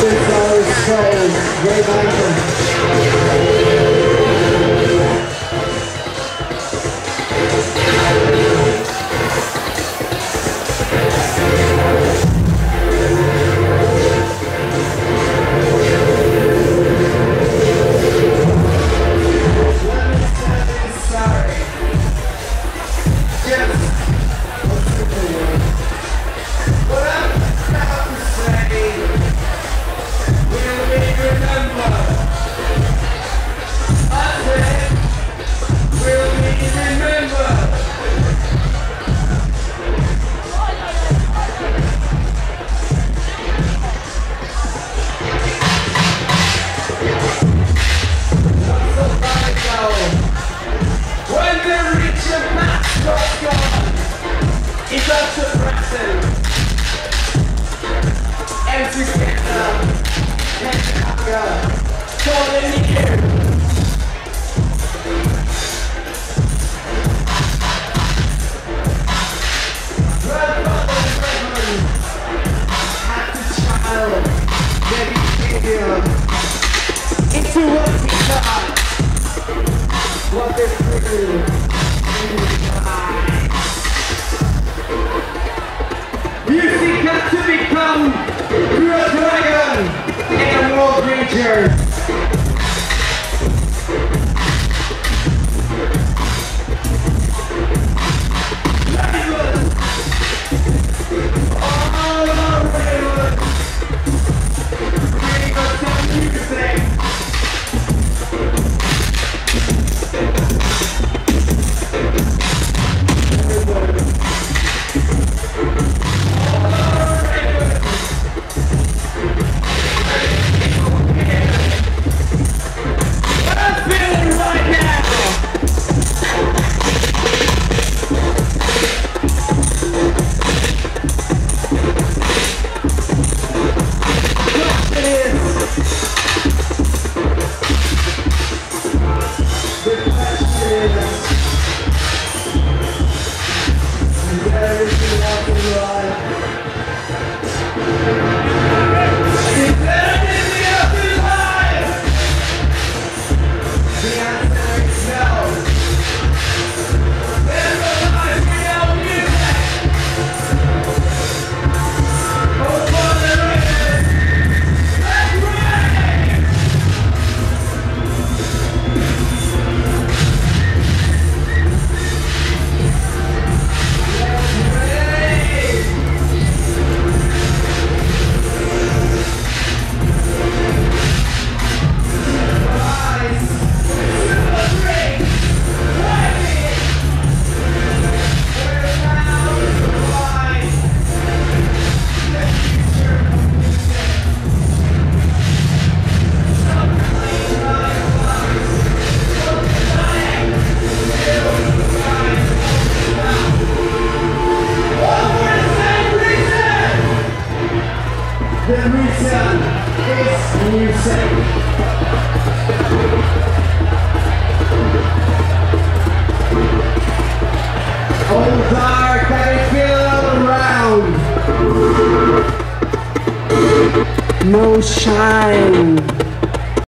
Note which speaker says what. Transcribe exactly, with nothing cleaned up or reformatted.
Speaker 1: This our soul, Ravenheads. It's up to present. And together, and hunger, falling here. Grandfather Reverend had the child, their behavior, into what we thought, what they feel in the eyes. You seek us to become a dragon and a world creature. All our Ravenheads, bring us some music. The reason is music. All dark, I feel all around. No shine.